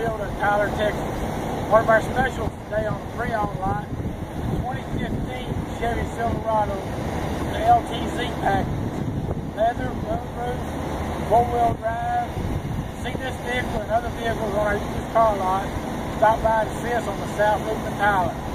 Field in Tyler, Texas. One of our specials today on the pre-owned lot, 2015 Chevy Silverado, the LTZ package. Leather, moonroof, four-wheel drive. See this vehicle and other vehicles on our used car lot. Stop by to see us on the South Loop in Tyler.